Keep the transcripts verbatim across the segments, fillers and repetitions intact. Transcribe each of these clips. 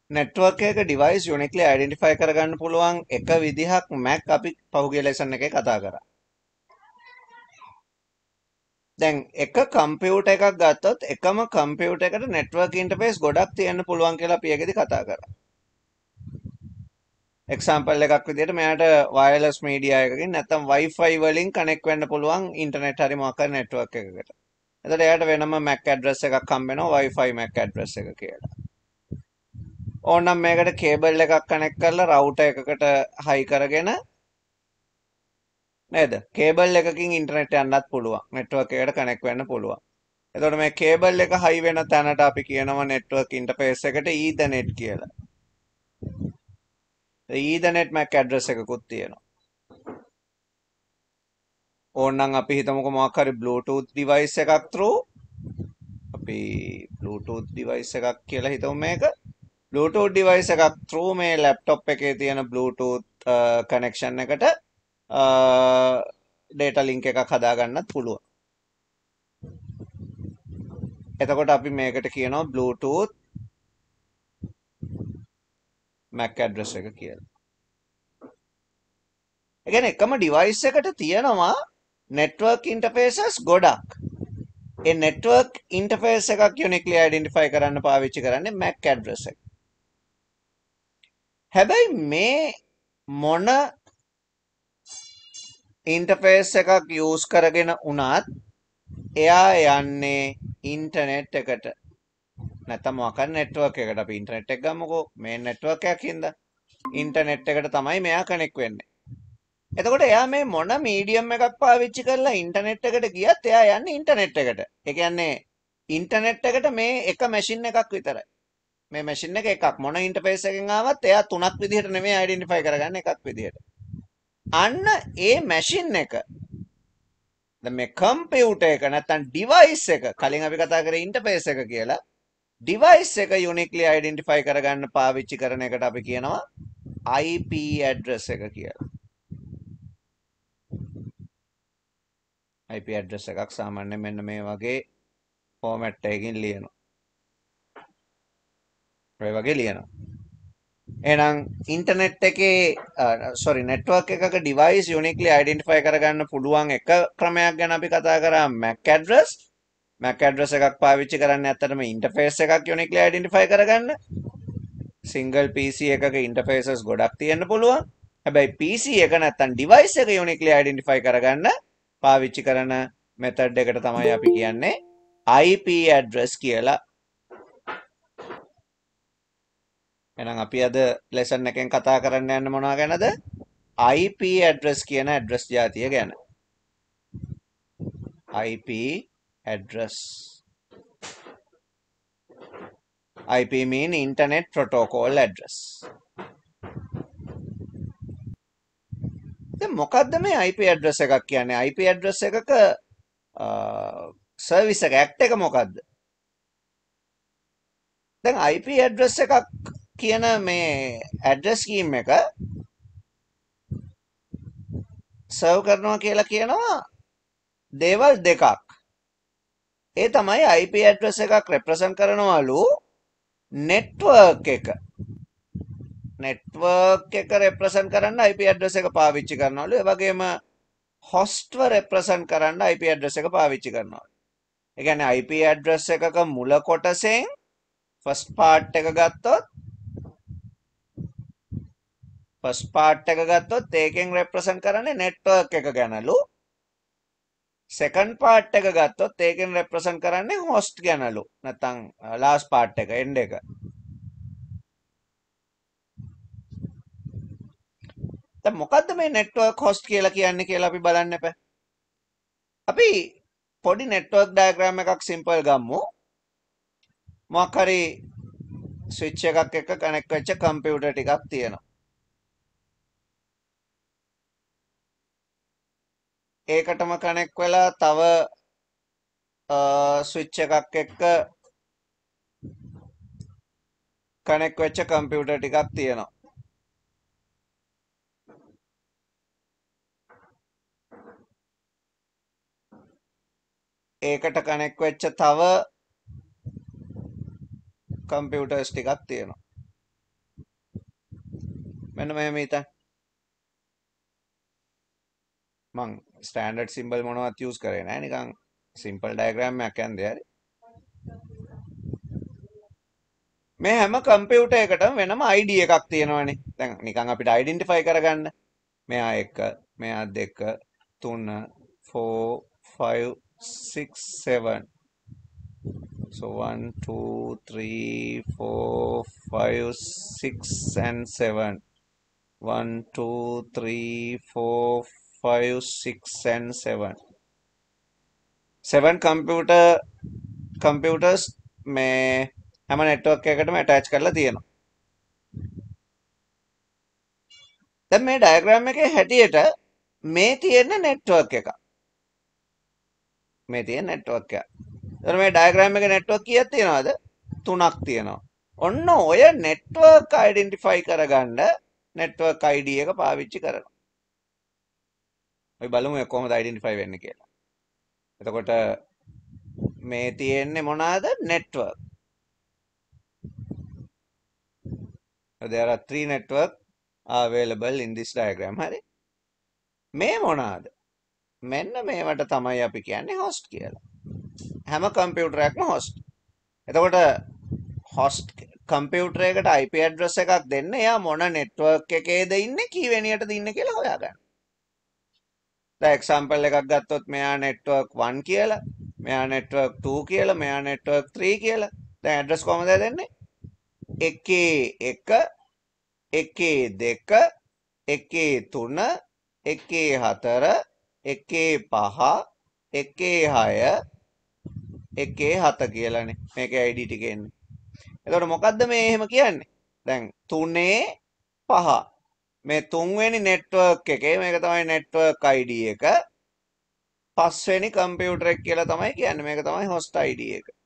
network එක device uniquely identify කරගන්න පුළුවන් එක විදිහක් Mac අපි පහුගිය lesson එකේ කතා කරා. දැන් එක කම්පියුටර් එකක් ගත්තොත් එකම කම්පියුටර් එකට network interface ගොඩක් තියෙන්න පුළුවන් කියලා අපි ඒකෙදි කතා කරා. එක්සාම්පල් එකක් විදිහට මෙයාට wireless media එකකින් නැත්නම් Wi-Fi වලින් connect වෙන්න පුළුවන් internet හරි මොකක් හරි network එකකට. එතකොට එයාට වෙනම Mac address එකක් හම්බ වෙනවා Wi-Fi Mac address එක කියලා. ඕනනම් මේකට කේබල් එකක් කනෙක්ට් කරලා රවුටර් එකකට හයි කරගෙන නේද? කේබල් එකකින් ඉන්ටර්නෙට් යන්නත් පුළුවන්. නෙට්වර්ක් එකට කනෙක්ට් වෙන්න පුළුවන්. එතකොට මේ කේබල් එක හයි වෙන තැනට අපි කියනවා නෙට්වර්ක් ඉන්ටර්ෆේස් එකට ඊතර්නෙට් කියලා. ඊතර්නෙට් මැක් ඇඩ්‍රස් එකකුත් තියෙනවා. ඕනනම් අපි හිතමුකෝ මොකක් හරි Bluetooth device එකක් through අපි Bluetooth device එකක් කියලා හිතමු මේක. Bluetooth device එකක් through මේ laptop එකේ තියෙන Bluetooth connection එකට data link එකක් හදාගන්නත් පුළුවන්. එතකොට අපි මේකට කියනවා Bluetooth Mac address එක කියලා. ඒ කියන්නේ එකම device එකට තියෙනවා network interfaces ගොඩක්. ඒ network interface එකක් uniquely identify කරන්න පාවිච්චි කරන්නේ Mac address එක. හැබැයි මේ මොන interface එකක් use කරගෙන වුණත් එයා යන්නේ internet එකට. නැත්නම් මොකක් හරි network එකකට. අපි internet එක ගමුකෝ. මේ network එකකින්ද internet එකට තමයි මෙයා connect වෙන්නේ. එතකොට එයා මේ මොන මීඩියම් එකක් පාවිච්චි කරලා ඉන්ටර්නෙට් එකට ගියත් එයා යන්නේ ඉන්ටර්නෙට් එකට. ඒ කියන්නේ ඉන්ටර්නෙට් එකට මේ එක මැෂින් එකක් විතරයි. මේ මැෂින් එක එකක් මොන ඉන්ටර්ෆේස් එකකින් ආවත් එයා තුනක් විදිහට නෙමෙයි අයිඩෙන්ටිෆයි කරගන්නේ එකක් විදිහට. අන්න ඒ මැෂින් එක දැන් මේ කම්පියුටර් එක නැත්නම් ඩිවයිස් එක කලින් අපි කතා කරේ ඉන්ටර්ෆේස් එක කියලා. ඩිවයිස් එක යුනික්ලි අයිඩෙන්ටිෆයි කරගන්න පාවිච්චි කරන එකට අපි කියනවා I P address එක කියලා. I P address එකක් සාමාන්‍යයෙන් මෙන්න මේ වගේ ෆෝමැට් එකකින් ලියනවා. ඔය වගේ ලියනවා. එහෙනම් ඉන්ටර්නෙට් එකේ සෝරි නෙට්වර්ක් එකක ඩිවයිස් යුනික්ලි අයිඩෙන්ටිෆයි කරගන්න පුළුවන් එක ක්‍රමයක් ගැන අපි කතා කරා Mac address. Mac address එකක් පාවිච්චි කරන්නේ ඇත්තටම ඉන්ටර්ෆේස් එකක් යුනික්ලි අයිඩෙන්ටිෆයි කරගන්න. සිංගල් P C එකක ඉන්ටර්ෆේසස් ගොඩක් තියෙන්න පුළුවන්. හැබැයි P C එක නැත්තම් ඩිවයිස් එක යුනික්ලි අයිඩෙන්ටිෆයි කරගන්න පාවිච්චි කරන මෙතඩ් එකට තමයි අපි කියන්නේ I P address කියලා. එහෙනම් අපි අද ලෙසන් එකෙන් කතා කරන්න යන්නේ මොනවා ගැනද? I P address කියන address ජාතිය ගැන. I P address. I P mean internet protocol address. දැන් මොකද්ද මේ I P address එකක් කියන්නේ? I P address එකක සර්විස් එක ඇක්ට් එක මොකද්ද? දැන් I P address එකක් කියන මේ address scheme එක සර්ව් කරනවා කියලා කියනවා දේවල් දෙකක්. ඒ තමයි I P address එකක් represent කරනවලු network එක. network එක represent කරන්න I P address එක පාවිච්චි කරනවලු. ඒ වගේම host ව represent කරන්න I P address එක පාවිච්චි කරනවලු. ඒ කියන්නේ I P address එකක මුල කොටසෙන් first part එක ගත්තොත් first part එක ගත්තොත් ඒකෙන් represent කරන්නේ network එක ගැනලු. second part එක ගත්තොත් ඒකෙන් represent කරන්නේ host ගැනලු. නැත්නම් last part එක end එක. දැන් මොකද්ද මේ network host කියලා කියන්නේ කියලා අපි බලන්න එපා. අපි පොඩි network diagram එකක් simple ගමු. මොකක් හරි switch එකක් එක්ක connect වෙච්ච computer ටිකක් තියෙනවා. ඒකටම කනෙක්ට් වෙලා තව ස්විච් එකක් එක්ක කනෙක්ට් වෙච්ච කම්පියුටර් ටිකක් තියෙනවා. ඒකට කනෙක්ට් වෙච්ච තව කම්පියුටර්ස් ටිකක් තියෙනවා. මෙන්න මෙහෙම හිතන්න. මං ස්ටෑන්ඩඩ් සිම්බල් මොනවත් යූස් කරේ නැහැ, නිකන් සිම්පල් ඩයග්‍රෑම් එකක් යන්නේ හරි. මේ හැම කම්පියුටර් එකටම වෙනම I D එකක් තියෙනවනේ. දැන් නිකන් අපිට අයිඩෙන්ටිෆයි කරගන්න. මෙයා එක, මෙයා දෙක, තුන, four, five, six, seven. So one, two, three, four, five, six, and seven. One, two, three, four, five, six, and seven. Seven computer computers මේ හැම network එකකටම attach කරලා තියෙනවා. දැන් මේ diagram එකේ හැටියට මේ තියෙන network එක. මේ තියෙන network එක. එතකොට මේ diagram එකේ network කීයක් තියෙනවද? තුනක් තියෙනවා. ඔන්න ඔය network identify කරගන්න network I D එක පාවිච්චි කරනවා. අපි බලමු කොහොමද identify වෙන්නේ කියලා. එතකොට මේ තියෙන්නේ මොනවාද? network. There are three networks available in this diagram. හරි. මේ මොනවාද? මෙන්න මේවට තමයි අපි කියන්නේ host කියලා. හැම කම්පියුටර් එකක්ම host. එතකොට host කම්පියුටර් එකට I P address එකක් දෙන්න එයා මොන network එකේද ඉන්නේ කීවෙනියටද ඉන්නේ කියලා හොයාගන්න. දැන් example එකක් ගත්තොත් මෙයා network one කියලා, මෙයා network two කියලා, මෙයා network three කියලා. දැන් address කොහමද දෙන්නේ? එකේ එක, එකේ දෙක, එකේ තුන, එකේ හතර, එකේ පහ, එකේ හය, එකේ හත කියලානේ මේකේ I D ටික එන්නේ. එතකොට මොකද්ද මේ එහෙම කියන්නේ? දැන් තුනේ පහ. මේ තුන්වෙනි network එකේ මේක තමයි network I D එක. පස්වෙනි කම්පියුටර් එක කියලා තමයි කියන්නේ. මේක තමයි host I D එක.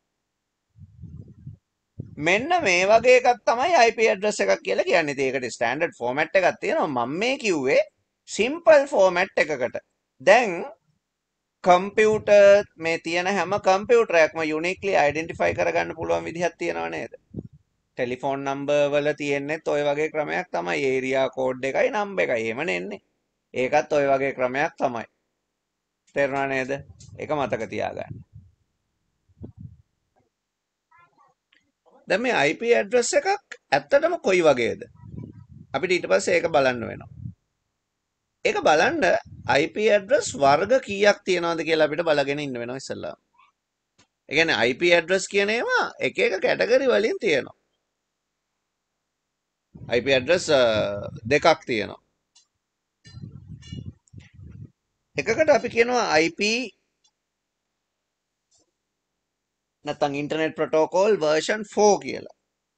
මෙන්න මේ වගේ එකක් තමයි I P address එකක් කියලා කියන්නේ. ඉතින් ඒකට standard format එකක් තියෙනවා. මම මේ කිව්වේ simple format එකකට. දැන් කම්පියුටර් මේ තියෙන හැම කම්පියුටර් එකක්ම uniquely identify කරගන්න පුළුවන් විදිහක් තියෙනව නේද? ටෙලිෆෝන් නම්බර් වල තියෙන්නේත් ඔය වගේ ක්‍රමයක් තමයි. ඒරියා කෝඩ් එකයි නම්බර් එකයි එහෙමනේ එන්නේ. ඒකත් ඔය වගේ ක්‍රමයක් තමයි. තේරුණා නේද? ඒක මතක තියාගන්න. දැන් මේ I P address එකක් ඇත්තටම කොයි වගේද? අපිට ඊට පස්සේ ඒක බලන්න වෙනවා. ඒක බලන්න I P address වර්ග කීයක් තියෙනවද කියලා අපිට බලගෙන ඉන්න වෙනවා ඉස්සෙල්ලා. ඒ කියන්නේ I P address කියන ඒවා එක එක කැටගරි වලින් තියෙනවා. I P address දෙකක් තියෙනවා. එකකට අපි කියනවා I P නැත්නම් ඉන්ටර්නෙට් ප්‍රොටෝකෝල් version four කියලා.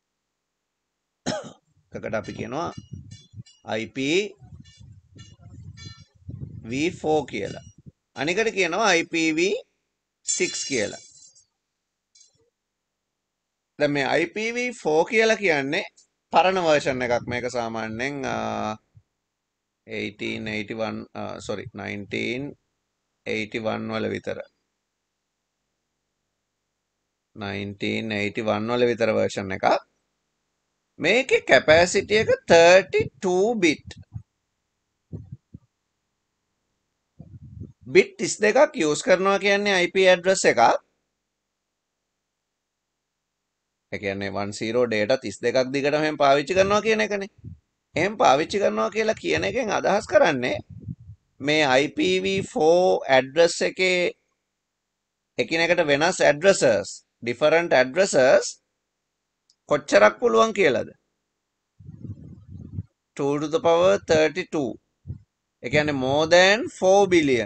එකකට අපි කියනවා I P v four කියලා. අනිකට කියනවා I P v six කියලා. දැන් මේ I P v four කියලා කියන්නේ පරණ version එකක්. මේක සාමාන්‍යයෙන් eighteen eighty-one sorry nineteen eighty-one වල විතර nineteen eighty-one වල විතර version එකක්. මේකේ capacity එක thirty-two bit. bit thirty-two use කරනවා කියන්නේ I P address එකක්. ඒ කියන්නේ one zero data thirty-two දිගටම එහෙම පාවිච්චි කරනවා කියන එකනේ. එහෙම පාවිච්චි කරනවා කියලා කියන එකෙන් අදහස් කරන්නේ මේ I P v four address එකේ එකිනෙකට වෙනස් addresses, different addresses කොච්චරක් පුළුවන් කියලාද? two to the power thirty-two. ඒ කියන්නේ more than four billion.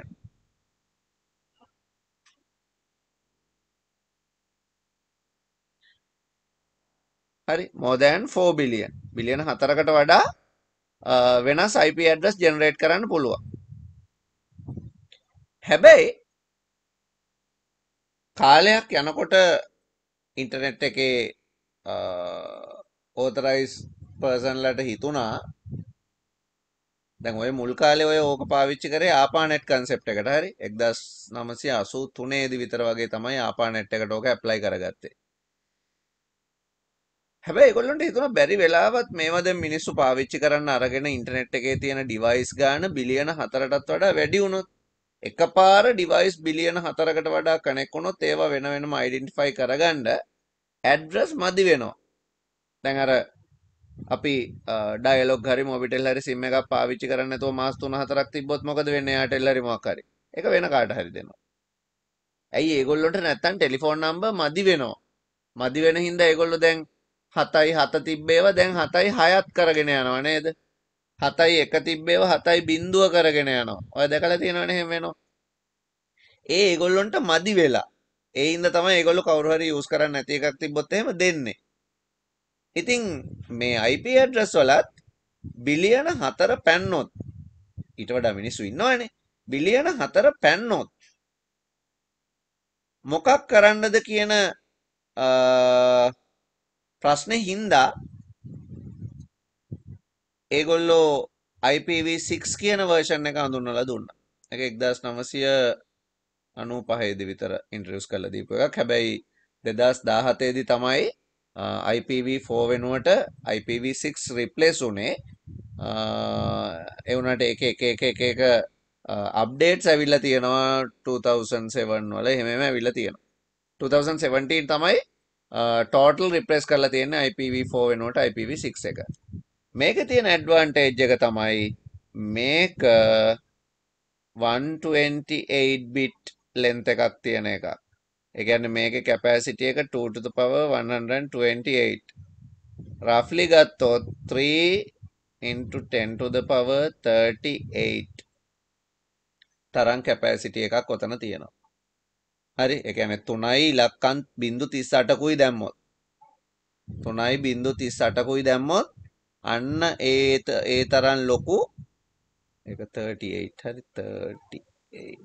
හරි, more than four billion. බිලියන හතරකට වඩා වෙනස් I P address generate කරන්න පුළුවන්. හැබැයි කාලයක් යනකොට ඉන්ටර්නෙට් එකේ authorized person ලට හිතුණා දැන් ඔය මුල් කාලේ ඔය ඕක පාවිච්චි කරේ ආපානෙට් concept එකට. හරි, nineteen eighty-three දී විතර වගේ තමයි ආපානෙට් එකට ඕක ඇප්ලයි කරගත්තේ. හැබැයි ඒගොල්ලන්ට හිතුණා බැරි වෙලාවත් මේවා දැන් මිනිස්සු පාවිච්චි කරන්න අරගෙන ඉන්ටර්නෙට් එකේ තියෙන ඩිවයිස් ගාන බිලියන හතරටත් වඩා වැඩි වුණොත් එකපාර ඩිවයිස් බිලියන හතරකට වඩා කනෙක්ට් වුණොත් ඒවා වෙන වෙනම අයිඩෙන්ටිෆයි කරගන්න ඇඩ්‍රස් මදි වෙනවා. දැන් අර අපි ඩයලොග් හරි මොබිටෙල් හරි සිම් එකක් පාවිච්චි කරන්නේ නැතුව මාස තුන හතරක් තිබ්බොත් මොකද වෙන්නේ? එයාටෙල් හරි මොකක් හරි. ඒක වෙන කාට හරි දෙනවා. ඇයි ඒගොල්ලොන්ට නැත්තම් ටෙලිෆෝන් නම්බර් මදි වෙනවා. මදි වෙන හින්දා ඒගොල්ලෝ දැන් හතයි හත තිබ්බේවා දැන් හතයි හයත් කරගෙන යනවා නේද? හතයි එක තිබ්බේවා හතයි බිංදුව කරගෙන යනවා. ඔය දැකලා තියෙනවනේ එහෙම වෙනවා. ඒ ඒගොල්ලොන්ට මදි වෙලා. ඒ හින්දා තමයි ඒගොල්ලෝ කවුරු හරි යූස් කරන්නේ නැති එකක් තිබ්බොත් එහෙම දෙන්නේ. ඉතින් මේ I P address වලත් බිලියන හතර පැන්නොත් ඊට වඩා මිනිස්සු ඉන්නවනේ. බිලියන හතර පැන්නොත් මොකක් කරන්නද කියන ප්‍රශ්නේ හින්දා ඒගොල්ලෝ I P v six කියන version එක හඳුන්වලා දුන්නා. ඒක එක්දාස් නවසිය අනූපහේ දී විතර ඉන්ට්‍රොඩියුස් කරලා දීපු එකක්. හැබැයි දෙදාස් දාහතේ දී තමයි I P v four වෙනුවට I P v six replace උනේ. ඒ වුණාට එක එක එක එක එක අප්ඩේට්ස් ඇවිල්ලා තියෙනවා two thousand seven වල එහෙම එහෙම ඇවිල්ලා තියෙනවා. twenty seventeen තමයි ටෝටල් රිප්ලේස් කරලා තියෙන්නේ I P v four වෙනුවට I P v six එක. මේකේ තියෙන ඇඩ්වාන්ටේජ් එක තමයි මේක one twenty-eight bit length එකක් තියෙන එකක්. ඒ කියන්නේ මේකේ capacity එක two to the power one hundred twenty-eight. roughly ගත්තොත් three into ten to the power thirty-eight තරම් capacity එකක් ඔතන තියෙනවා. හරි. ඒ කියන්නේ තුනයි ඉලක්කම් බිංදු තිස් අටකුයි දැම්මොත් තුනයි බිංදු තිස් අටකුයි දැම්මොත් අන්න ඒ ඒ තරම් ලොකු ඒක thirty-eight හරි thirty-eight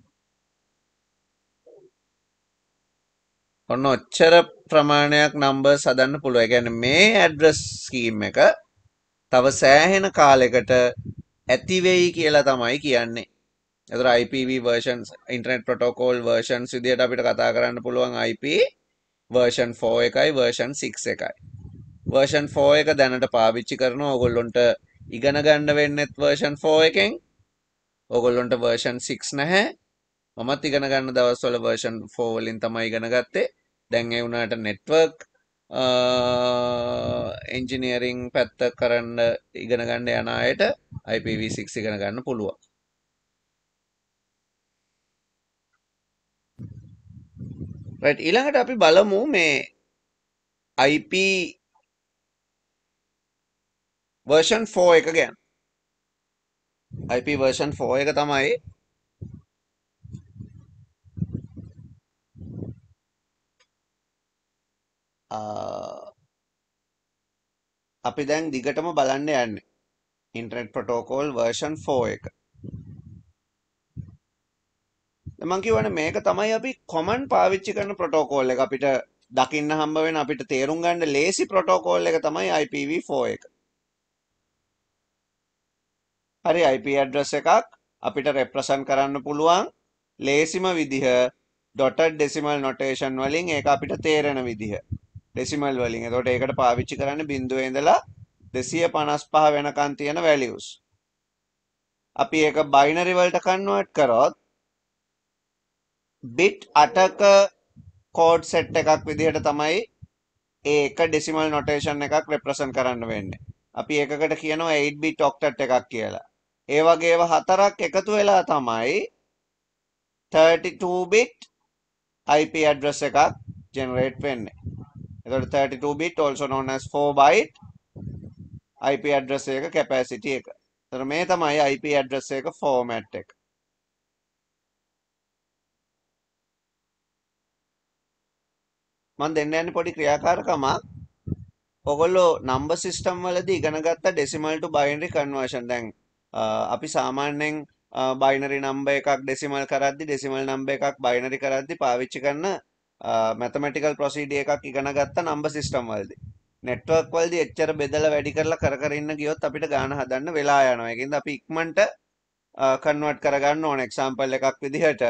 ඔන්න ඔච්චර ප්‍රමාණයක් නම්බර්ස් හදන්න පුළුවන්. ඒ කියන්නේ මේ ඇඩ්‍රස් ස්කීම් එක තව සෑහෙන කාලයකට ඇති වෙයි කියලා තමයි කියන්නේ. ඒතර I P v versions internet protocol versions විදිහට අපිට කතා කරන්න පුළුවන් I P version four එකයි version six එකයි. version four එක දැනට පාවිච්චි කරනවා. ඕගොල්ලොන්ට ඉගෙන ගන්න වෙන්නේත් version four එකෙන්. ඕගොල්ලොන්ට version six නැහැ. මමත් ඉගෙන ගන්න දවස්වල version four වලින් තමයි ඉගෙන ගත්තේ. දැන් ඒ වුණාට network engineering පැත්ත කරන්න ඉගෙන ගන්න යන අයට I P v six ඉගෙන ගන්න පුළුවන්. right ඊළඟට අපි බලමු මේ I P version four එක ගැන. I P version four එක තමයි අපි දැන් දිගටම බලන්න යන්නේ ඉන්ටර්නෙට් ප්‍රොටෝකෝල් version four එක. මම කියවනේ මේක තමයි අපි common පාවිච්චි කරන ප්‍රොටෝකෝල් එක. අපිට දකින්න හම්බ වෙන අපිට තේරුම් ගන්න ලේසි ප්‍රොටෝකෝල් එක තමයි I P v four එක. හරි. I P address එකක් අපිට represent කරන්න පුළුවන් ලේසිම විදිහ dotted decimal notation වලින් ඒක අපිට තේරෙන විදිහ. decimal වලින්. එතකොට ඒකට පාවිච්චි කරන්නේ බිංදුවේ ඉඳලා දෙසිය පනස් පහ වෙනකන් තියෙන values. අපි ඒක binary වලට convert කරොත් bit අටක code set එකක් විදිහට තමයි ඒ එක decimal notation එකක් represent කරන්න වෙන්නේ. අපි එකකට කියනවා eight bit octet එකක් කියලා. ඒ වගේ ඒවා හතරක් එකතු වෙලා තමයි thirty-two bit I P address එකක් generate වෙන්නේ. එතකොට thirty-two bit also known as four byte I P address එක capacity එක. එතකොට මේ තමයි I P address එක format එක. මම දෙන්න යන්නේ පොඩි ක්‍රියාකාරකමක්. ඔයගොල්ලෝ number system වලදී ඉගෙන ගත්ත decimal to binary conversion. දැන් අපි සාමාන්‍යයෙන් binary number එකක් decimal කරද්දි decimal number එකක් binary කරද්දි පාවිච්චි කරන mathematical procedure එකක් ඉගෙන ගත්ත number system වලදී. network වලදී එච්චර බෙදලා වැඩි කරලා කර කර ඉන්න ගියොත් අපිට ගාන හදන්න වෙලා යනවා. ඒකින්ද අපි ඉක්මනට convert කරගන්න ඕන. example එකක් විදිහට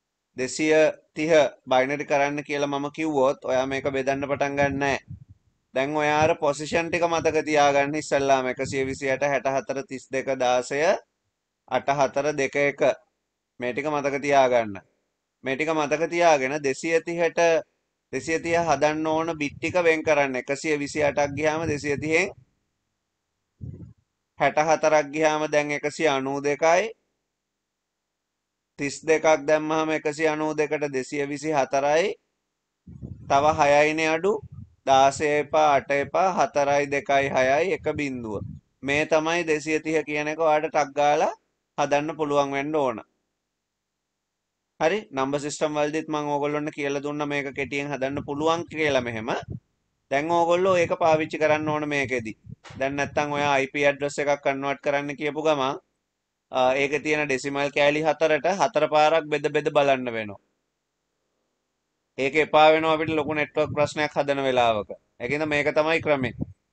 දෙසිය තිහ binary කරන්න කියලා මම කිව්වොත් ඔයා මේක බෙදන්න පටන් ගන්න නැහැ. දැන් ඔයා අර පොසිෂන් ටික මතක තියාගන්න ඉස්සල්ලාම එකසිය විසිඅට හැටහතර තිස් දෙක දාසය අටහතර දෙක එක මේ ටික මතක තියාගන්න. මේ ටික මතක තියාගෙන දෙසිය තිහට දෙසිය තිහ හදන්න ඕන බිට් ටික වෙන් කරන්න. එකසිය විසිඅටක් ගියාම දෙසිය තිහෙන් හැටහතරක් ගියාම දැන් එකසිය අනූ දෙකයි. තිස් දෙකක් දැම්මහම එකසිය අනූ දෙකට දෙසිය විසිහතරයි. තව හයයිනේ අඩු. දාසය එපා අට එපා හතරයි දෙකයි හයයි එක බිංදුව. මේ තමයි දෙසිය තිහ කියන එක ඔයාලට ටක් ගාලා හදන්න පුළුවන් වෙන්න ඕන. හරි නම්බර් සිස්ටම් වලදීත් මම ඕගොල්ලොන්ට කියලා දුන්නා මේක කෙටියෙන් හදන්න පුළුවන් කියලා මෙහෙම. දැන් ඕගොල්ලෝ ඒක පාවිච්චි කරන්න ඕන මේකෙදි. දැන් නැත්තම් ඔයා I P address එකක් කන්වර්ට් කරන්න කියපු ගමන් ඒකේ තියෙන ඩෙසිමල් කෑලි හතරට හතර පාරක් බෙද බෙද බලන්න වෙනවා. ඒක එපා වෙනවා අපිට ලොකු නෙට්වර්ක් ප්‍රශ්නයක් හදන වෙලාවක. ඒකින්ද මේක තමයි ක්‍රමය.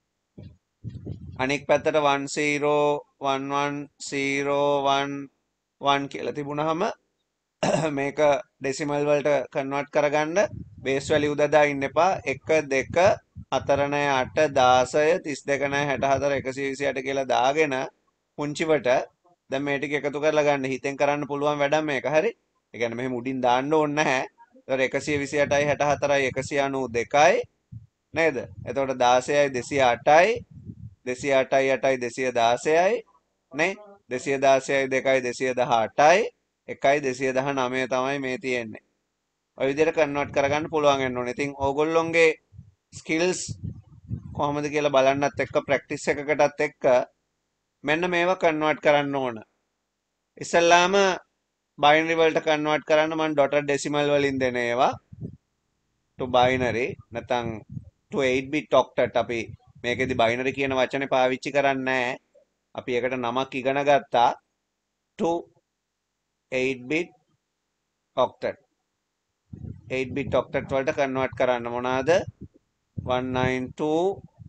අනික් පැත්තට one zero one one zero one one කියලා තිබුණාම මේක ඩෙසිමල් වලට කන්වර්ට් කරගන්න බේස් වැලියු දදා ඉන්න එපා. එක දෙක හතර නෑ අට දාසය තිස් දෙක නෑ හැටහතර එකසිය විසිඅට කියලා දාගෙන පුංචිවට දැන් මේ ටික එකතු කරලා ගන්න. හිතෙන් කරන්න පුළුවන් වැඩක් මේක. හරි. ඒ කියන්නේ මෙහෙම උඩින් දාන්න ඕනේ නැහැ. ඒතර එකසිය විසිඅටයි හැටහතරයි එකසිය අනූ දෙකයි නේද? එතකොට දාසයයි දෙසිය අටයි දෙසිය අටයි අටයි දෙසිය දාසයයි නේ? දෙසිය දාසයයි දෙකයි දෙසිය දහඅටයි එකයි දෙසිය දහනවය තමයි මේ තියෙන්නේ. ඔය විදිහට කන්වර්ට් කරගන්න පුළුවන් වෙන්න ඕනේ. ඉතින් ඕගොල්ලොන්ගේ ස්කිල්ස් කොහොමද කියලා බලන්නත් එක්ක ප්‍රැක්ටිස් එකකටත් එක්ක මෙන්න මේවා කන්වර්ට් කරන්න ඕන. ඉස්සල්ලාම බයිනරි වලට කන්වර්ට් කරන්න මම ඩොටඩ් ඩෙසිමල් වලින් දෙන ඒවා to binary නැත්නම් to eight bit octet. අපි මේකෙදි බයිනරි කියන වචනේ පාවිච්චි කරන්නේ නැහැ. අපි ඒකට නමක් ඉගෙන ගත්තා to eight bit octet. eight bit octet වලට කන්වර්ට් කරන්න මොනවාද? one ninety-two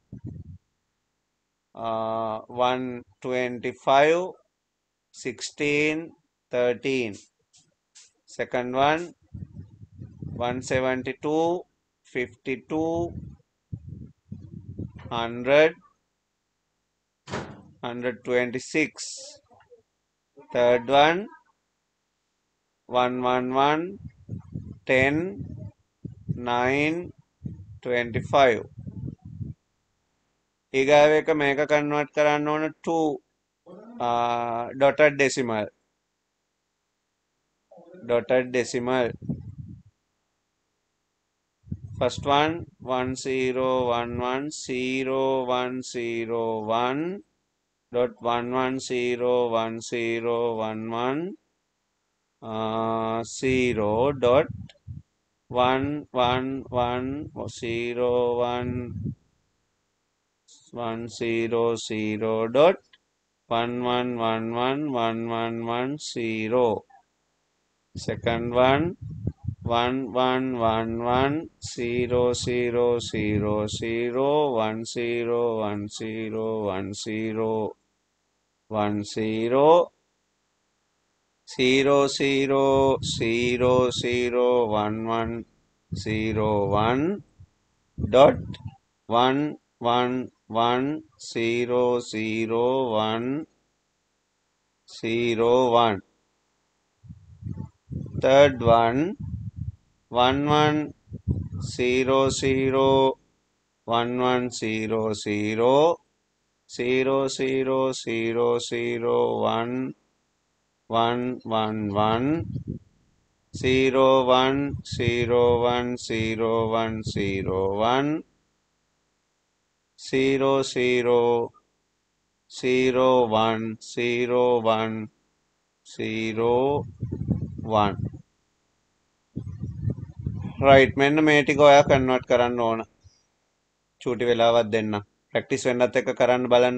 uh, one twenty-five sixteen thirteen. Second one one seventy-two fifty-two one hundred one twenty-six. Third one one eleven ten nine twenty-five. ඊගාව එක මේක convert කරන්න ඕන to uh, dotted decimal. Dotted decimal. First one one zero one one zero one zero one dot one one zero one zero one one uh, zero dot one one one zero one one zero zero dot one one one one one one one zero. Second one one one one one zero zero zero zero one zero one zero one zero one zero zero zero zero zero one one zero one dot one one one zero zero one zero one. Third one one one zero zero one one zero zero zero zero zero zero one one one one zero one zero one zero one zero one zero zero zero one zero one zero one. right මෙන්න මේ ටික ඔයා convert කරන්න ඕන. චූටි වෙලාවක් දෙන්න. Practice වෙන්නත් එක්ක කරන්න බලන්න.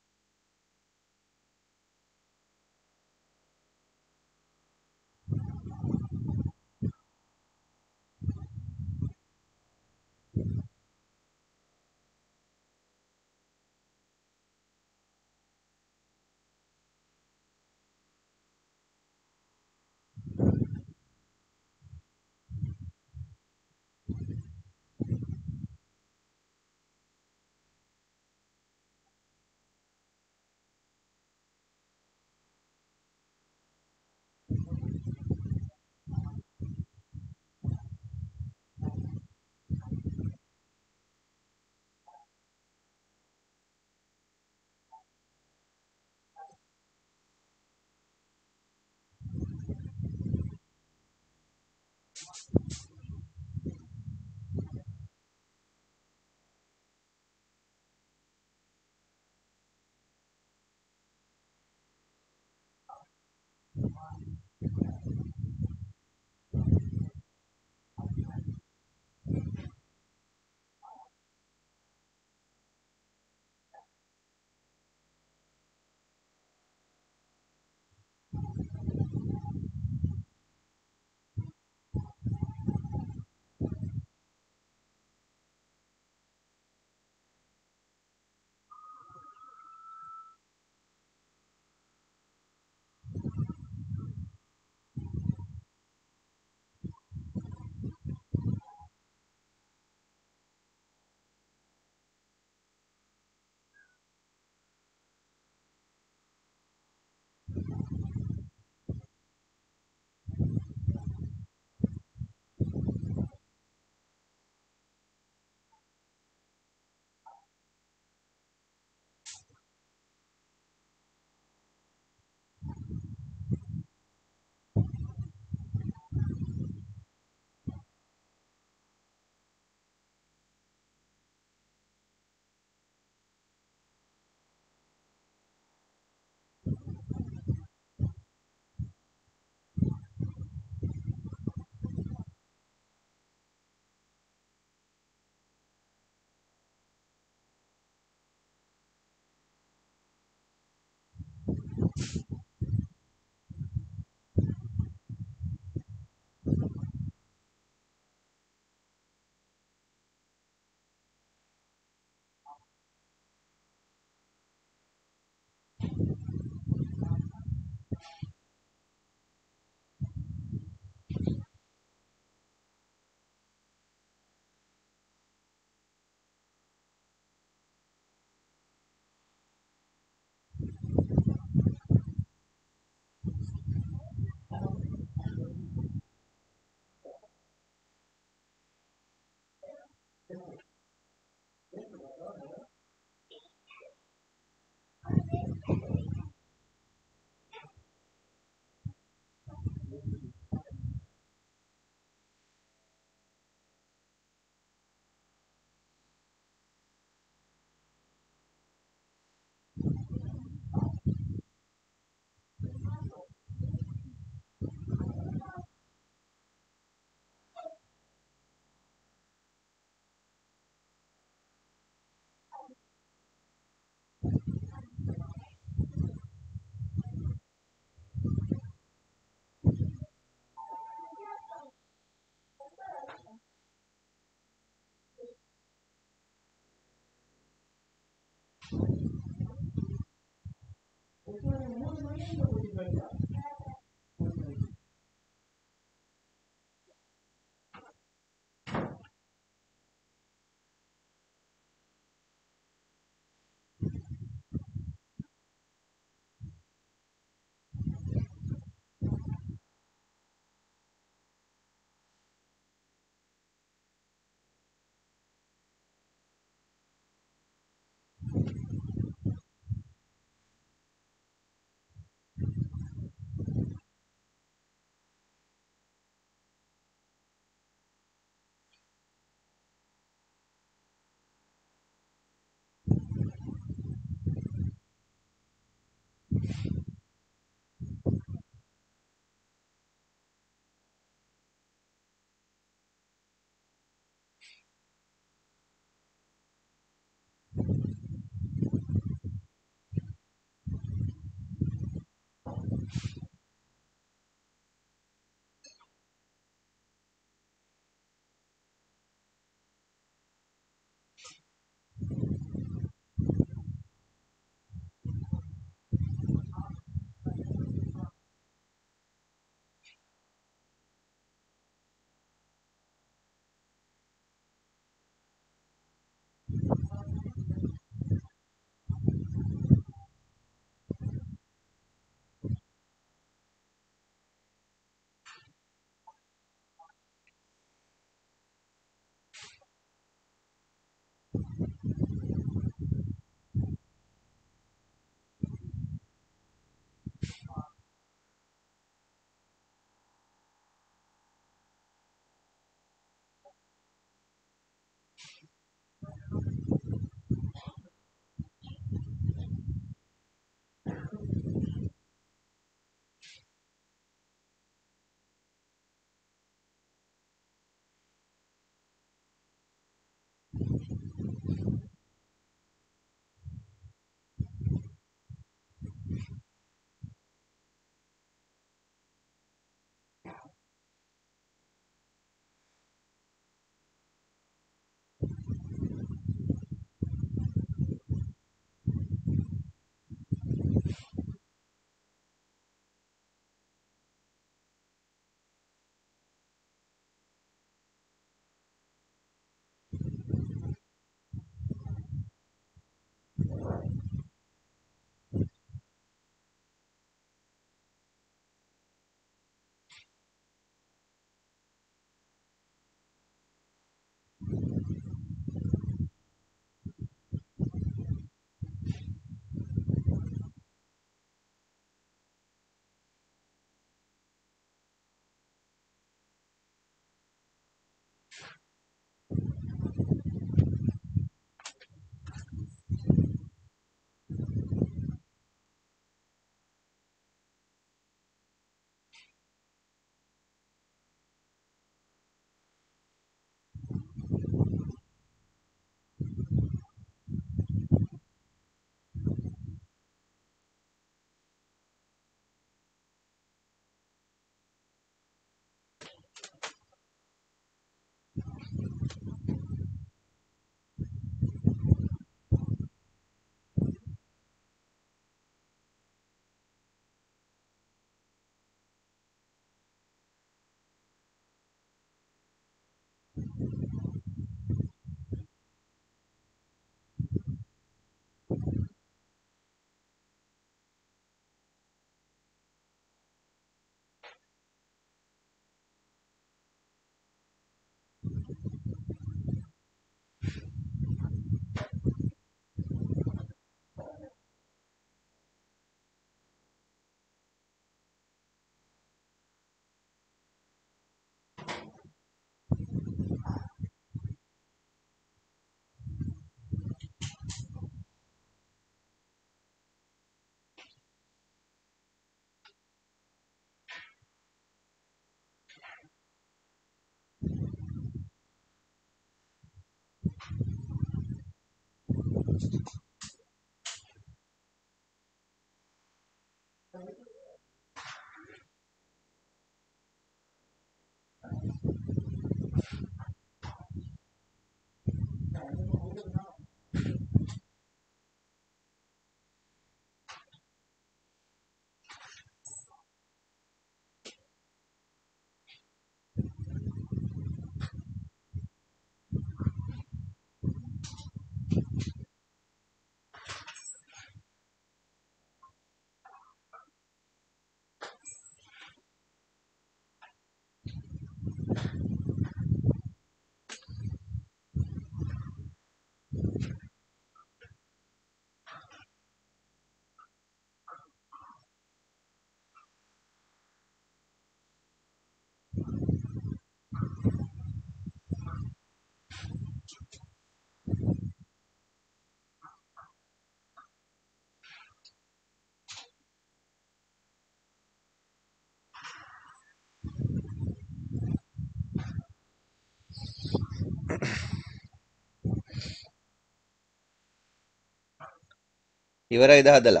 ඉවරයිද හදලා?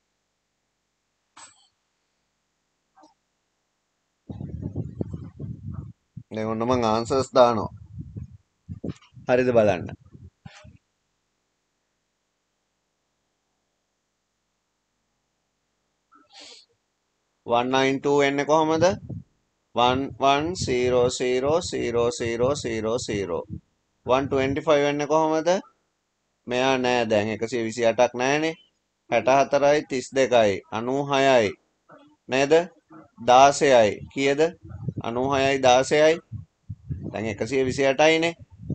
දැන් ඔන්න මං ආන්සර්ස් දානවා. හරිද බලන්න. one nine two එන්නේ කොහමද? one one zero zero zero zero zero zero. one twenty-five එන්නේ කොහමද? මෙයා නෑ දැන් එකසිය විසිඅටක් නෑනේ. හැටහතරයි තිස් දෙකයි අනූහයයි නේද? දාසයයි කීයද? අනූහයයි දාසයයි. දැන් එකසිය විසිඅටයිනේ.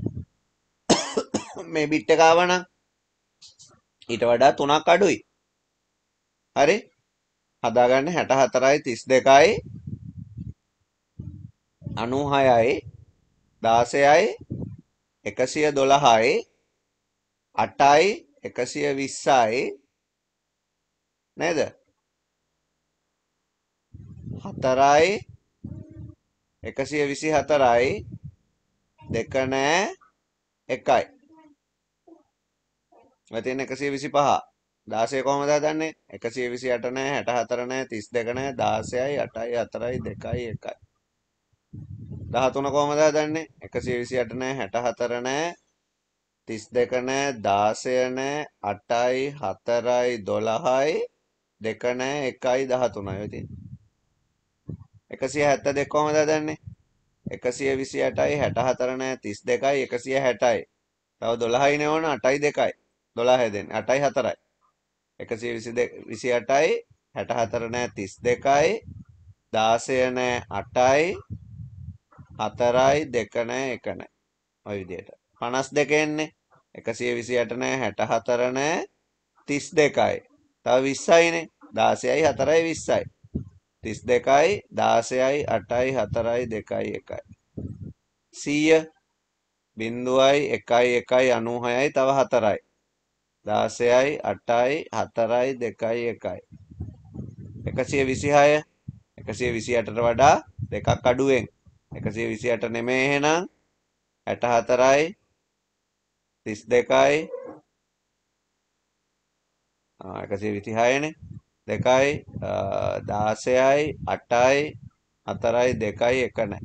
මේ බිට් එක ආවනම් ඊට වඩා තුනක් අඩුයි. හරි? හදාගන්න හැටහතරයි තිස් දෙකයි අනූහයයි දාසයයි එකසිය දොළහයි අටයි එකසිය විස්සයි නේද? හතරයි එකසිය විසිහතරයි දෙක නෑ එකයි. මෙතන එකසිය විසිපහ. දාසය කොහොමද හදන්නේ? එකසිය විසිඅට නෑ හැටහතර නෑ තිස් දෙක නෑ දාසයයි අටයි හතරයි දෙකයි එකයි. දහතුන කොහොමද හදන්නේ? එකසිය විසිඅට නෑ හැටහතර නෑ තිස් දෙක නෑ දාසය නෑ අටයි හතරයි දොළහයි දෙක නෑ එකයි දහතුනයි. ඔය තියෙන්නේ. එකසිය හැත්තෑ දෙක කොහොමද හදන්නේ? එකසිය විසිඅටයි හැටහතර නෑ තිස් දෙකයි එකසිය හැටයි. තව දොළහයිනේ ඕන අටයි දෙකයි. දොළහ හැදෙන්නේ අටයි හතරයි. එකසිය විසිඅටයි හැටහතර නෑ තිස් දෙකයි දාසය නෑ අටයි හතරයි දෙක නෑ එක නෑ. ඔය විදිහට. පනස් දෙක එන්නේ එකසිය විසිඅට නෑ හැටහතර නෑ තිස් දෙකයි. තව විස්සයිනේ. දාසයයි හතරයි විස්සයි. තිස් දෙකයි දාසයයි අටයි හතරයි දෙකයි එකයි. සීය බිංදුවයි එකයි එකයි අනූහයයි තව හතරයි. දාසයයි අටයි හතරයි දෙකයි එකයි. එකසිය විසිහය එකසිය විසිඅටට වඩා දෙකක් අඩුවෙන්. එකසිය විසිඅට නෙමෙයි එහෙනම් හැටහතරයි තිස් දෙකයි එකසිය විසිහයනේ දෙකයි දාසයයි අටයි හතරයි දෙකයි එක නෑ.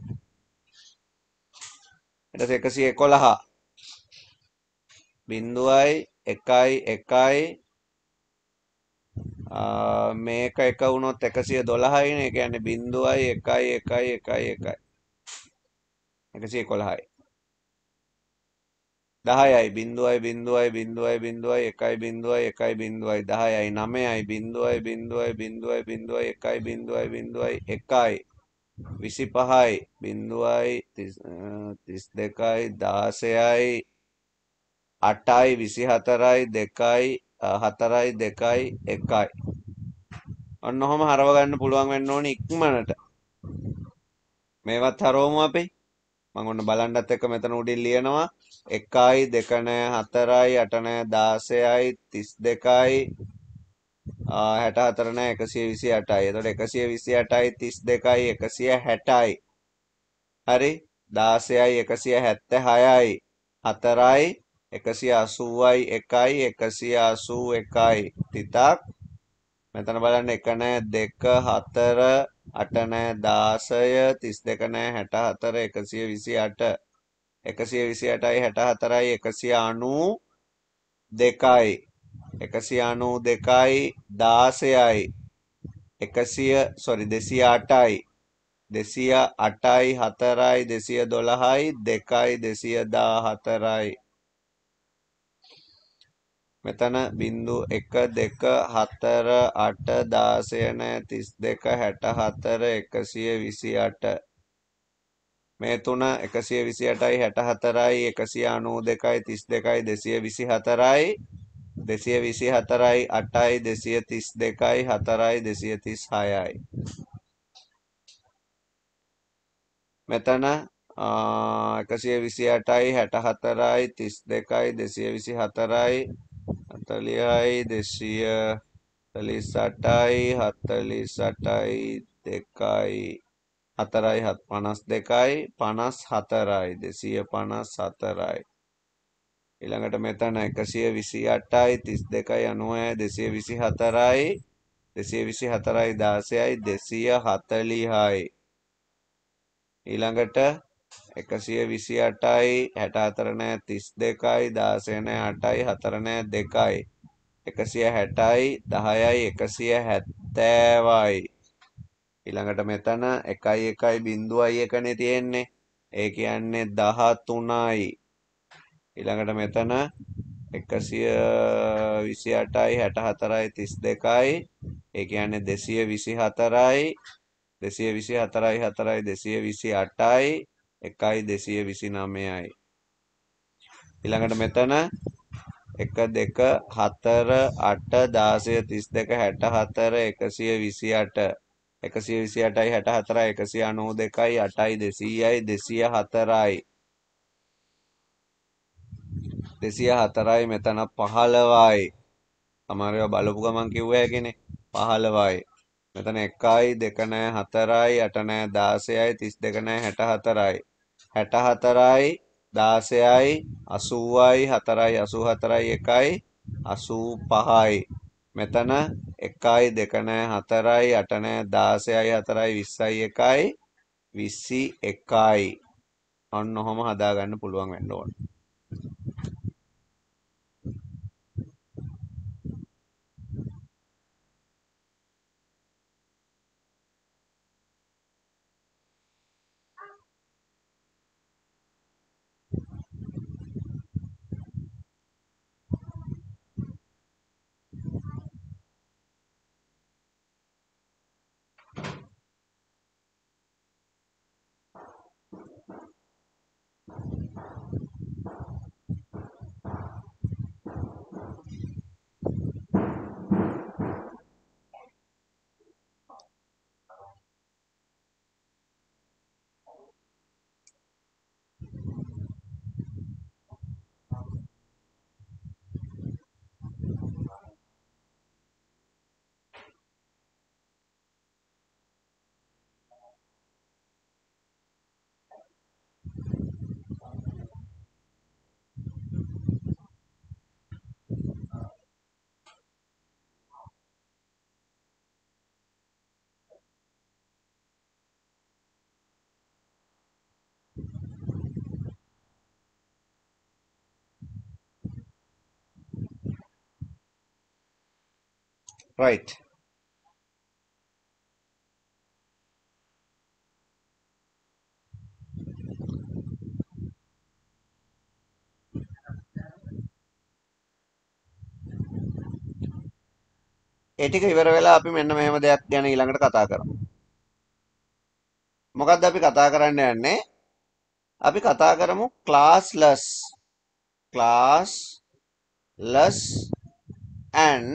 ඊට පස්සේ එකසිය එකොළහ බිංදුවයි එකයි එකයි මේක එක වුණොත් එකසිය දොළහයිනේ. ඒ කියන්නේ බිංදුවයි එකයි එකයි එකයි එකයි. එකසිය එකොළහයි. දහයයි බිංදුවයි බිංදුවයි බිංදුවයි බිංදුවයි එකයි බිංදුවයි එකයි බිංදුවයි දහයයි නවයයි බිංදුවයි බිංදුවයි බිංදුවයි බිංදුවයි එකයි බිංදුවයි බිංදුවයි එකයි විසිපහයි බිංදුවයි තිස් දෙකයි දාසයයි අටයි විසිහතරයි දෙකයි හතරයි දෙකයි එකයි. ඔන්න ඔහොම හරව ගන්න පුළුවන් වෙන්න ඕනි ඉක්මනට. මේවත් හරවමු අපි. මම ඔන්න බලන්නත් එක්ක මෙතන උඩින් ලියනවා එකයි දෙක නෑ හතරයි අට නෑ දාසයයි තිස් දෙකයි හැටහතර නෑ එකසිය විසිඅටයි. එතකොට එකසිය විසිඅටයි තිස් දෙකයි එකසිය හැටයි. හරි? දාසයයි එකසිය හැත්තෑහයයි හතරයි එකසිය අසූවයි එකයි එකසිය අසූ එකයි තිතක්. මෙතන බලන්න එක නෑ දෙක හතර අට නෑ දාසය තිස් දෙක නෑ හැට හතර එකසිය විසි අට එකසිය විසි අටයි හැට හතරයි එකසිය අනූ දෙකයි එකසිය අනූ දෙකයි දාසයයි එකසිය සොරි දෙසිය අටයි දෙසිය අටයි හතරයි දෙසිය දොළහයි දෙකයි දෙසිය දා හතරයි. මෙතන බිංදු එක දෙක හතර අට දාසය නෑ තිස් දෙක හැට හතර එකසිය විසි අට මේ තුන එකසිය විසි අටයි හැට හතරයි එකසිය අනූ දෙකයි තිස් දෙකයි දෙසිය විසි හතරයි දෙසිය විසි හතරයි අටයි දෙසිය තිස් දෙකයි හතරයි දෙසිය තිස් හයයි. මෙතන එකසිය විසි අටයි හැට හතරයි තිස් දෙකයි දෙසිය විසි හතරයි හතලිහයි දෙසිය හතලිස් අටයි හතලිස් අටයි දෙකයි හතරයි පනස් දෙකයි පනස් හතරයි දෙසිය පනස් හතරයි. ඊළඟට මෙතන එකසිය විසි අටයි තිස් දෙකයි අනූවයි දෙසිය විසි හතරයි දෙසිය විසි හතරයි දාසයයි දෙසිය හතලිහයි. ඊළඟට එකසිය විසි අටයි හැට හතර නෑ තිස් දෙකයි දාසය නෑ අටයි හතර නෑ දෙකයි එකසිය හැටයි දහයයි එකසිය හැත්තෑවයි. ඊළඟට මෙතන එකයි එකයි බිංදුවයි එකනේ තියෙන්නේ ඒ කියන්නේ දහතුනයි. ඊළඟට මෙතන එකසිය විසි අටයි හැට හතරයි තිස් දෙකයි ඒ කියන්නේ දෙසිය විසි හතරයි දෙසිය විසි හතරයි හතරයි දෙසිය විසි අටයි එකයි දෙසිය විසි නවයයි. ඊළඟට මෙතන එක දෙක හතර අට දාසය තිස් දෙක හැට හතර එකසිය විසි අට එකසිය විසි අටයි හැට හතරයි එකසිය අනූ දෙකයි අටයි දෙසීයයි දෙසිය හතරයි දෙසිය හතරයි මෙතන පහළවයි. සමහර ඒවා බලපු ගමන් කිව්ව හැකිනේ පහළවයි. මෙතන එකයි දෙක නෑ හතරයි අට නෑ දාසයයි තිස් දෙක නෑ හැට හතරයි හැට හතරයි දාසයයි අසූවයි හතරයි අසූ හතරයි එකයි අසූ පහයි. මෙතන එකයි දෙක නෑ හතරයි අට නෑ දාසයයි හතරයි විස්සයි එකයි විසි එකයි. ඔන්න ඔහොම හදාගන්න පුළුවන් වෙන්න ඕන. right. ඒ ටික ඉවර වෙලා අපි මෙන්න මෙහෙම දෙයක් ගැන ඊළඟට කතා කරමු. මොකද්ද අපි කතා කරන්න යන්නේ? අපි කතා කරමු classless classless and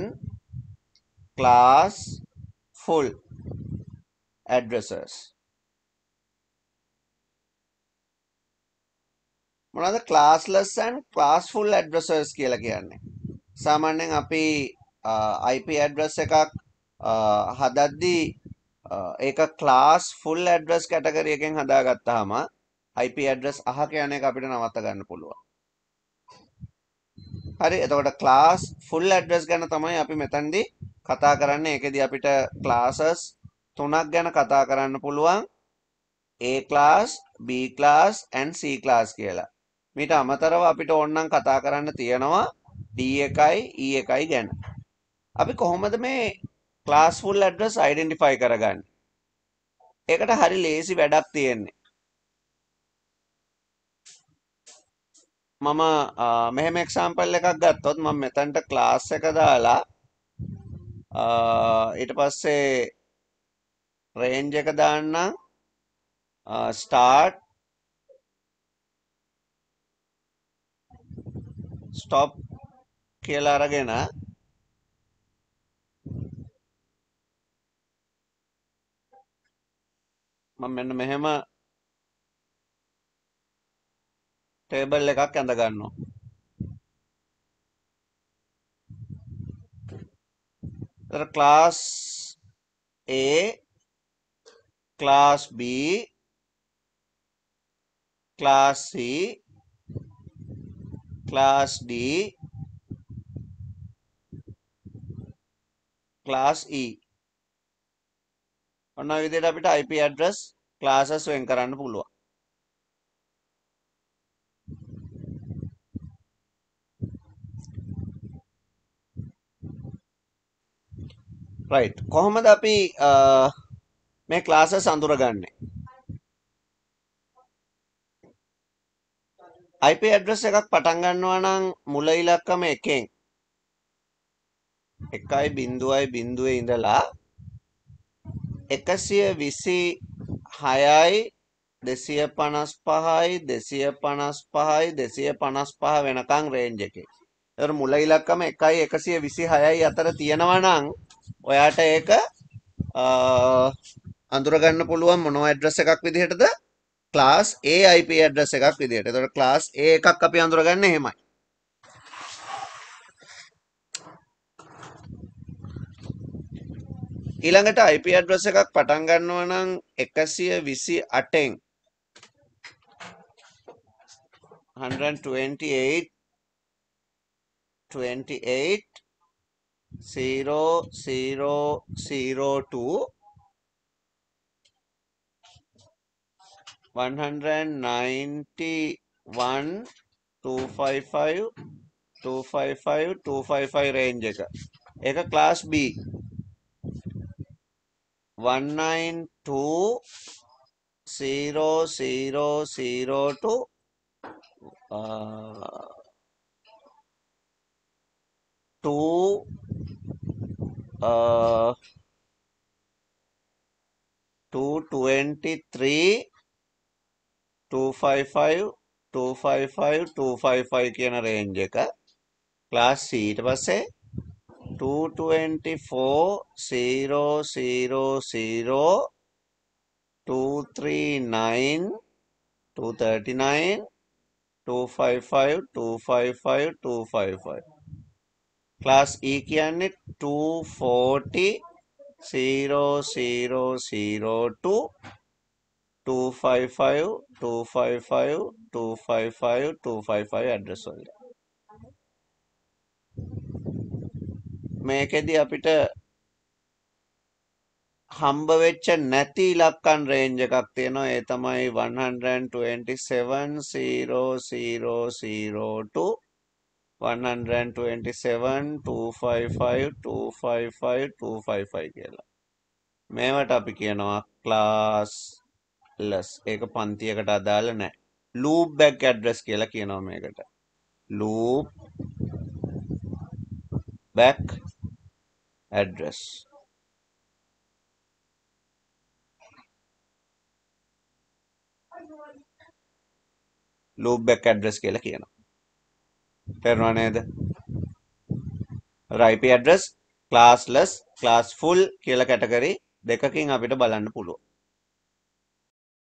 classful addresses. මොනවද classless and classful addresses කියලා කියන්නේ? සාමාන්‍යයෙන් අපි I P address එකක් හදද්දී ඒක class full address category එකෙන් හදාගත්තාම I P address අහක යන එක අපිට නවත්ත ගන්න පුළුවන්. හරි එතකොට class full address ගැන තමයි අපි මෙතනදී කතා කරන්නේ. ඒකෙදි අපිට classes තුනක් ගැන කතා කරන්න පුළුවන්. A class, B class and C class කියලා. මීට අමතරව අපිට ඕනනම් කතා කරන්න තියෙනවා D එකයි E එකයි ගැන. අපි කොහොමද මේ class full address identify කරගන්නේ? ඒකට හරි ලේසි වැඩක් තියෙන්නේ. මම මෙහෙම එක්සැම්පල් එකක් ගත්තොත් මම මෙතනට ක්ලාස් එක දාලා ඊට පස්සේ රේන්ජ් එක දාන්නම් start stop කියලා අරගෙන මම මෙන්න මෙහෙම ටේබල් එකක් ඇඳ ගන්නවා. तर class A, class B, class C, class D, class E. ඔන්න ඔය විදිහට අපිට I P address classes වෙන් කරන්න පුළුවන්. right කොහොමද අපි මේ classes අඳුරගන්නේ? I P address එකක් පටන් ගන්නවා නම් මුල ඉලක්කම එකෙන් එකයි බිංදුවයි බිංදුවේ ඉඳලා එකසිය විසි හයයි දෙසිය පනස් පහයි දෙසිය පනස් පහයි දෙසිය පනස් පහ වෙනකන් රේන්ජ් එකේ. ඒතර මුල ඉලක්කම එකයි එකසිය විසි හයයි අතර තියෙනවා නම් ඔයාට ඒක අඳුර ගන්න පුළුවන් මොනවා ඇඩ්‍රස් එකක් විදිහටද? class A I P address එකක් විදිහට. ඒතකොට class A එකක් අපි අඳුරගන්නේ එහෙමයි. ඊළඟට I P address එකක් පටන් ගන්නවා නම් එකසිය විසි අටෙන් one twenty-eight twenty-eight zero zero zero two one ninety-one two fifty-five two fifty-five two fifty-five range එක. ඒක class B. one ninety-two zero zero zero two uh, two uh, two twenty-three two fifty-five two fifty-five two fifty-five කියන Range එක class C. ඊට පස්සේ two twenty-four zero zero zero two thirty-nine two thirty-nine two fifty-five two fifty-five two fifty-five. class E කියන්නේ two forty zero zero zero two two fifty-five two fifty-five two fifty-five two fifty-five address වලට. මේකෙදි අපිට හම්බ වෙච්ච නැති ඉලක්කන් Range එකක් තියෙනවා. ඒ තමයි one twenty-seven zero zero zero two one twenty-seven two fifty-five two fifty-five two fifty-five කියලා. මේවට අපි කියනවා class less. ඒක පන්තියකට අදාළ නැහැ. loop back address කියලා කියනවා මේකට. loop back address. loop back address කියලා කියනවා. තේරුණා නේද? I P address classless class full කියලා කැටගරි දෙකකින් අපිට බලන්න පුළුවන්.